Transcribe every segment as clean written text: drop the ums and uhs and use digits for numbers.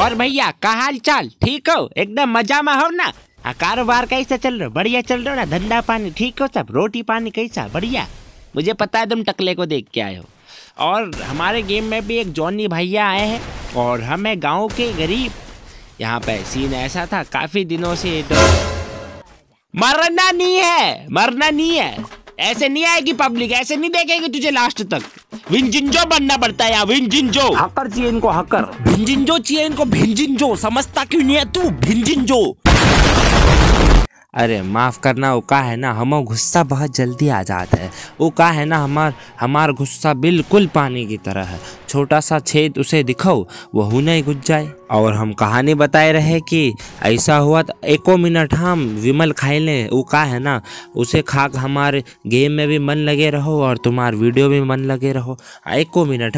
और भैया का हाल चाल, ठीक हो? एकदम मजा में हो ना? कारोबार कैसा चल रहा? बढ़िया चल रहा ना? धंधा पानी ठीक हो सब? रोटी पानी कैसा? बढ़िया। मुझे पता है तुम टकले को देख के आए हो। और हमारे गेम में भी एक जॉनी भैया आए हैं और हम है गाँव के गरीब। यहाँ पे सीन ऐसा था, काफी दिनों से मरना नहीं है, मरना नहीं है। ऐसे नहीं आएगी पब्लिक, ऐसे नहीं देखेगी तुझे लास्ट तक। विंजिंजो बनना पड़ता है यार, विंजिंजो। हकर चाहिए इनको, हकर। भिंजिंजो चाहिए इनको, भिंजिंजो। समझता क्यों नहीं है तू? भिंजिंजो। अरे माफ करना, वो का है ना, हम गुस्सा बहुत जल्दी आ जाता है। वो का है ना, हमार गुस्सा बिल्कुल पानी की तरह है। छोटा सा छेद उसे दिखाओ वो नहीं घुस जाए। और हम कहानी बताए रहे कि ऐसा हुआ तो एको मिनट हम विमल खाए ले। वो का है ना, उसे खा हमारे गेम में भी मन लगे रहो और तुम्हारे वीडियो में मन लगे रहो। एको मिनट।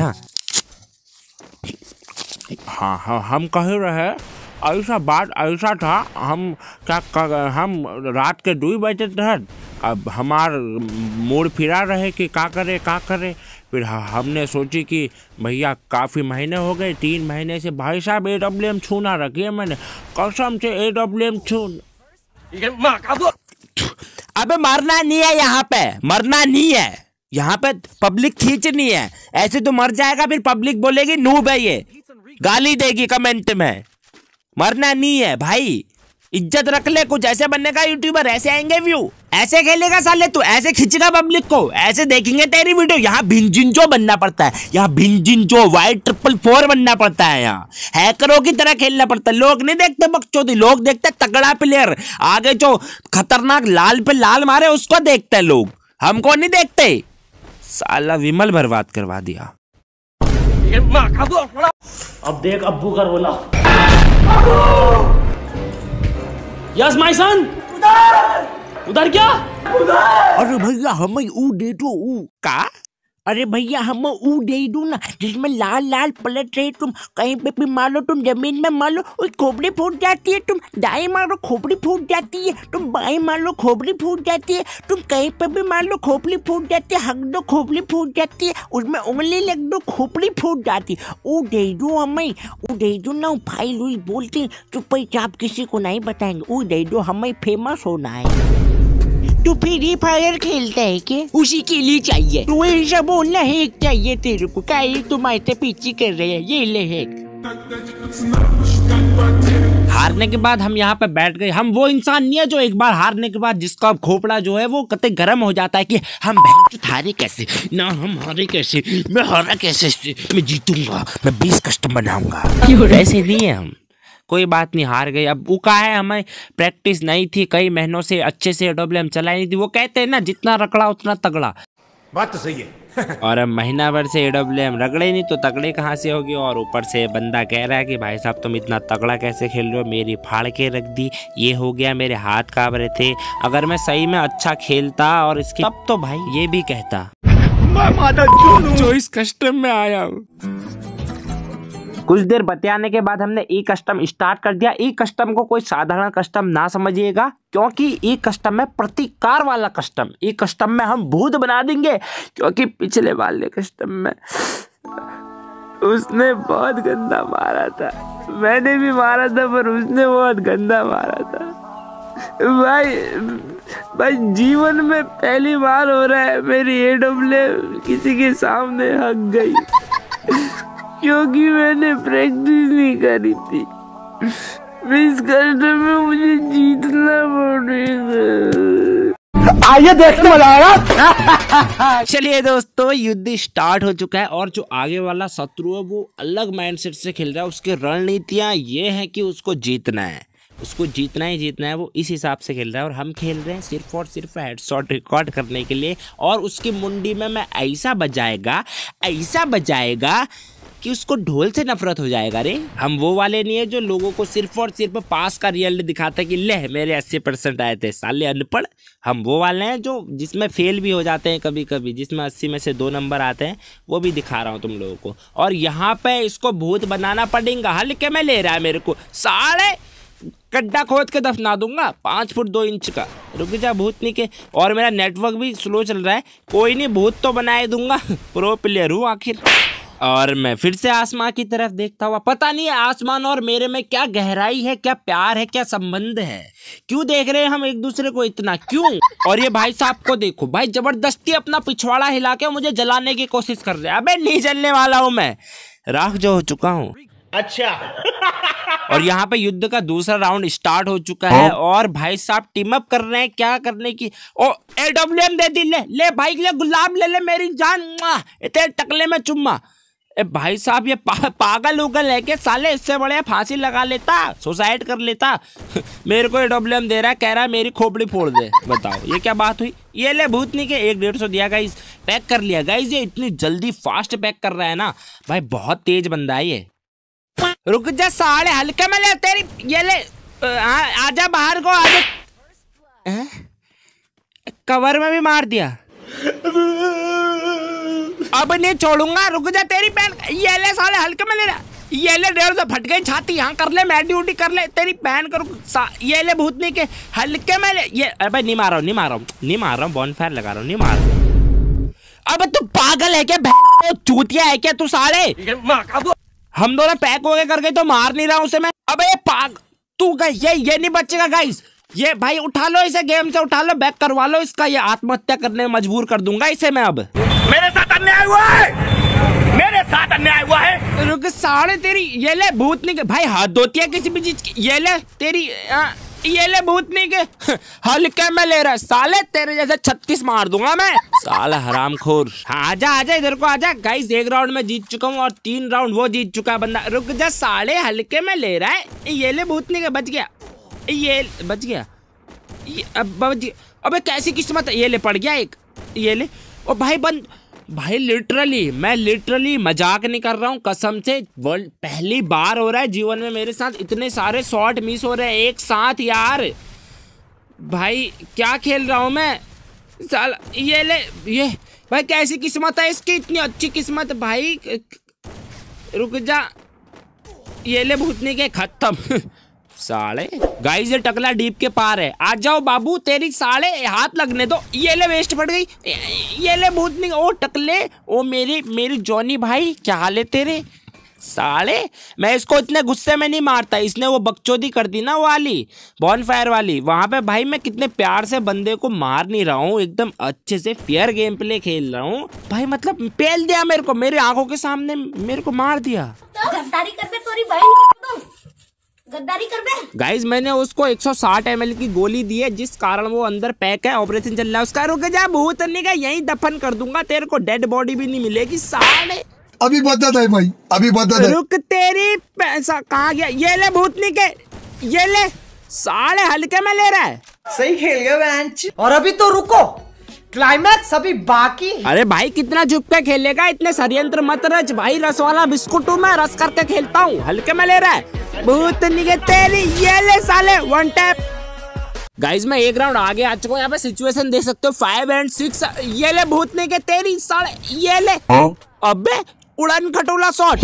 हाँ, हम कह रहे ऐसा बात ऐसा था, हम रात के 2 बजे तक अब हमार मूड फिरा रहे कि का करे। फिर हमने सोची कि भैया काफ़ी महीने हो गए, 3 महीने से भाई साहब AWM छूना रखिए मैंने, कसम से AWM छून। अबे मरना नहीं है यहाँ पे, मरना नहीं है यहाँ पे, पब्लिक खींचनी है। ऐसे तो मर जाएगा, फिर पब्लिक बोलेगी नूब है ये, गाली देगी कमेंट में। मरना नहीं है भाई, इज्जत रख ले। कुछ ऐसे बनने का यूट्यूबर, ऐसे आएंगे व्यू, ऐसे खेलेगा साले तू, ऐसे खींचेगा पब्लिक को, ऐसे देखेंगे तेरी वीडियो। यहाँ भिंजिंजो बनना पड़ता है, यहाँ भिंजिंजो Y444 बनना पड़ता है, यहाँ हैकरों की तरह खेलना पड़ता है। लोग नहीं देखते बकचोदी, लोग देखते तगड़ा प्लेयर, आगे जो खतरनाक लाल पे लाल मारे उसको देखते लोग, हमको नहीं देखते। साला विमल बर्बाद करवा दिया। अब देख अब्बू का रोला। Yes my son. उधर क्या? अरे भैया हमें ऊ दे दो, ऊ का? अरे भैया हम ऊ दे दो ना, जिसमें लाल लाल पलट रहे। तुम कहीं पे भी मारो, तुम जमीन में मारो उस खोपड़ी फूट जाती है, तुम दाएं मारो खोपड़ी फूट जाती है, तुम बाएं मारो खोपड़ी फूट जाती है, तुम कहीं पे भी मार लो खोपड़ी फूट जाती है, हक दो खोपड़ी फूट जाती है, उसमें उंगली लग दो खोपड़ी फूट जाती है। ऊ दे दो हमें, ऊ दे दो ना। भाई लुई बोलती चुपचाप किसी को नहीं बताएंगे, ऊ दे दो, हमें फेमस होना है। तू फ्री फायर खेलता है क्या? उसी के लिए चाहिए। तू ऐसा बोलना है चाहिए तेरे को, क्या तुम ऐसे पीछे कर रहे हैं? ये ले है। हारने के बाद हम यहाँ पे बैठ गए। हम वो इंसान नहीं है जो एक बार हारने के बाद जिसका खोपड़ा जो है वो कतई गर्म हो जाता है कि हम हारे कैसे ना, हम हारे कैसे, मैं हारा कैसे, मैं जीतूंगा, मैं 20 कस्टम बनाऊंगा। ऐसे नहीं है हम। कोई बात नहीं, हार गए। अब वो का है, हमें प्रैक्टिस नहीं थी, कई महीनों से अच्छे से AWM चलाई नहीं थी। वो कहते हैं ना, जितना रगड़ा उतना तगड़ा। बात तो सही है। और अब महीना भर से AWM रगड़े नहीं तो तगड़े कहाँ से होगी। और ऊपर से बंदा कह रहा है कि भाई साहब तुम इतना तगड़ा कैसे खेल रहे हो, मेरी फाड़ के रख दी, ये हो गया, मेरे हाथ कांप रहे थे। अगर मैं सही में अच्छा खेलता और इसके तब तो भाई ये भी कहता जो इस कस्टम में आया हूँ। कुछ देर बतियाने के बाद हमने ई कस्टम स्टार्ट कर दिया। ई कस्टम को कोई साधारण कस्टम ना समझिएगा, क्योंकि ई कस्टम में प्रतिकार वाला कस्टम। ई कस्टम में हम भूत बना देंगे, क्योंकि पिछले वाले कस्टम में उसने बहुत गंदा मारा था, मैंने भी मारा था, पर उसने बहुत गंदा मारा था। भाई जीवन में पहली बार हो रहा है मेरी AWM किसी के सामने हक गई, क्योंकि मैंने प्रैक्टिस नहीं करी थी। इस कस्टम में मुझे जीतना पड़ेगा। आइए देखते मजा आएगा। चलिए दोस्तों, युद्ध स्टार्ट हो चुका है और जो आगे वाला शत्रु है वो अलग माइंडसेट से खेल रहा है। उसकी रणनीतियां ये है कि उसको जीतना है, उसको जीतना ही जीतना है। वो इस हिसाब से खेल रहा है और हम खेल रहे हैं सिर्फ और सिर्फ हेडशॉट रिकॉर्ड करने के लिए। और उसकी मुंडी में मैं ऐसा बजाएगा कि उसको ढोल से नफरत हो जाएगा। रे हम वो वाले नहीं है जो लोगों को सिर्फ और सिर्फ पास का रिजल्ट दिखाता है कि ले मेरे 80% आए थे, साले अनपढ़। हम वो वाले हैं जो जिसमें फेल भी हो जाते हैं कभी कभी, जिसमें 80 में से 2 नंबर आते हैं, वो भी दिखा रहा हूँ तुम लोगों को। और यहाँ पे इसको भूत बनाना पड़ेगा, हल्के में ले रहा है मेरे को, साले गड्ढा खोद के दफना दूंगा 5 फुट 2 इंच का। रुक जा भूतनी के। और मेरा नेटवर्क भी स्लो चल रहा है, कोई नहीं भूत तो बनाए दूंगा, प्रो प्लेयर हूँ आखिर। और मैं फिर से आसमां की तरफ देखता हुआ, पता नहीं है आसमान और मेरे में क्या गहराई है, क्या प्यार है, क्या संबंध है, क्यों देख रहे हैं हम एक दूसरे को इतना, क्यों। और ये भाई साहब को देखो भाई, जबरदस्ती अपना पिछवाड़ा हिला के मुझे जलाने की कोशिश कर रहे हैं। अबे नहीं जलने वाला हूं मैं, राख जो हो चुका हूँ। अच्छा। और यहाँ पे युद्ध का दूसरा राउंड स्टार्ट हो चुका है और भाई साहब टीम अप कर रहे हैं, क्या करने की। ओ AWM दे दी, ले भाई, ले गुलाब ले मेरी जान, इतने टकले में चुम्मा। ए भाई साहब ये पागल उगल है के साले, इससे बड़े फांसी लगा लेता, सुसाइड कर लेता। मेरे को AWM दे रहा है, कह रहा है मेरी खोपड़ी फोड़ दे। बताओ ये क्या बात हुई। ये ले भूतनी के 100-150 दिया गाइस, पैक कर लिया गाइस। ये इतनी जल्दी फास्ट पैक कर रहा है ना भाई, बहुत तेज बंदा है ये। रुक जा साले, हल्के में ले तेरी, ये ले आजा बाहर को, आजा। कवर में भी मार दिया, अब नहीं छोड़ूंगा, रुक जा तेरी बहन। ये ले साले, हल्के में ले रहा, ये ले 150 फट गई छाती, यहाँ कर ले, मैं ड्यूटी कर ले तेरी बहन करो। ये ले भूतनी के, हल्के में ले। ये अबे नहीं मार रहा हूँ, बॉनफायर लगा रहा हूँ, नहीं मार रहा हूँ। अब तू पागल है क्या, बहन चूतिया है क्या तू साले। हम दोनों पैक हो गए कर गए तो मार नहीं रहा हूँ उसे मैं। अबे तू ये नहीं बचेगा गाइस। ये भाई उठा लो इसे, गेम से उठा लो, बैक करवा लो इसका, ये आत्महत्या करने में मजबूर कर दूंगा इसे मैं। अब मेरे साथ अन्याय हुआ है, मेरे साथ अन्याय हुआ है। रुक साले तेरी, ये ले भूतनी के भाई, हाथ धोती है किसी भी चीज की। ये ले तेरी, ये ले भूतनी के, हल्के में ले रहा साले, तेरे जैसे 36 मार दूंगा मैं साला हरामखोर। हाँ आजा इधर को आजा गाइस, 1 राउंड में जीत चुका हूँ और 3 राउंड वो जीत चुका है बंदा। रुक जा साले, हल्के में ले रहा है। ये ले भूतनी के, बच गया, ये बच गया, अबे कैसी किस्मत है। ये ले पड़ गया एक, ये ले। ओ भाई बंद भाई, मैं लिटरली मजाक नहीं कर रहा हूँ कसम से। वर्ल्ड पहली बार हो रहा है जीवन में मेरे साथ, इतने सारे शॉट मिस हो रहे हैं एक साथ यार। भाई क्या खेल रहा हूँ मैं साला। ये ले, ये भाई कैसी किस्मत है इसकी, इतनी अच्छी किस्मत भाई। रुक जा, ये ले भूतनी के, खत्म साले। गाइस ये टकला डीप के पार है, आ जाओ बाबू, तेरी साले हाथ लगने दो। ये ले वेस्ट पड़ गई, ये ले भूतनी। ओ टकले, ओ मेरी जॉनी भाई, क्या हाल है तेरे साले। मैं इसको इतने गुस्से में नहीं मारता, इसने वो बकचोदी कर दी ना, वो वाली बॉनफायर वाली, वहां पे भाई मैं कितने प्यार से बंदे को मार नहीं रहा हूँ, एकदम अच्छे से फेयर गेम प्ले खेल रहा हूँ भाई। मतलब पेल दिया मेरे को, मेरे आंखों के सामने मेरे को मार दिया। गद्दारी कर बे, तोरी बहन गद्दारी कर बे। गाइस मैंने उसको 160 ml की गोली दी है, जिस कारण वो अंदर पैक है, ऑपरेशन चल रहा है उसका। रुक जा भूतनी का, यहीं दफन कर दूंगा तेरे को, डेड बॉडी भी नहीं मिलेगी साले। अभी बता है भाई, अभी बता है। रुक तेरी पैसा कहाँ गया। ये ले भूतनी के, ये ले साले, हल्के में ले रहा है। सही खेल गया बेंच। और अभी तो रुको, क्लाइमैक्स अभी बाकी। अरे भाई कितना झुक के खेलेगा, इतने षड्यंत्र मत रच भाई। रस वाला बिस्कुट हूँ मैं, रस करके खेलता हूँ। हल्के में ले रहा है भूतनी के तेरी, ये ले साले 1 टैप। गाइस मैं 1 राउंड आगे आ चुका हूँ, यहाँ पे सिचुएशन देख सकते हो 5 and 6। ये ले भूतनी के तेरी साले, ये ले। अबे उड़न खटोला शॉट।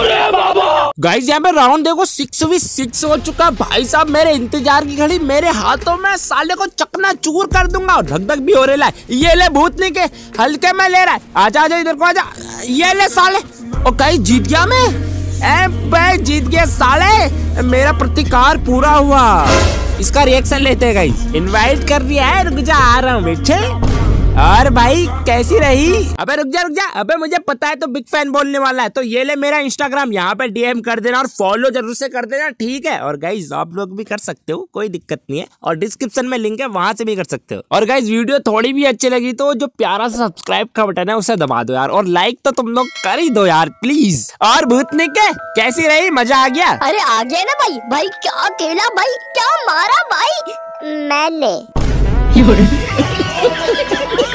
गाइस यहाँ पे राउंड देखो 6v6 हो चुका भाई साहब। मेरे इंतजार की घड़ी मेरे हाथों में, साले को चकना चूर कर दूंगा। और धक धक भी हो रहा है। ये ले भूतनी के, हल्के में ले रहा है। आजा इधर को आजा, ये ले साले। और गाइस जीत गया मैं, जीत गया साले, मेरा प्रतिकार पूरा हुआ। इसका रिएक्शन लेते हैं गाइस। इनवाइट कर दिया है, रुक जा आ रहा हूँ बेटे। और भाई कैसी रही। अबे रुक जा, अबे मुझे पता है तो बिग फैन बोलने वाला है, तो ये ले मेरा इंस्टाग्राम, यहाँ पे DM कर देना और फॉलो जरूर से कर देना, ठीक है। और गाइज आप लोग भी कर सकते हो, कोई दिक्कत नहीं है, और डिस्क्रिप्शन में लिंक है, वहां से भी कर सकते हो। और गाइज वीडियो थोड़ी भी अच्छी लगी तो जो प्यारा सा सब्सक्राइब का बटन है उसे दबा दो यार, और लाइक तो तुम लोग कर ही दो यार प्लीज। और भूतनी के कैसी रही, मजा आ गया। अरे आ गया ना भाई क्या खेला भाई, क्या मारा भाई मैंने।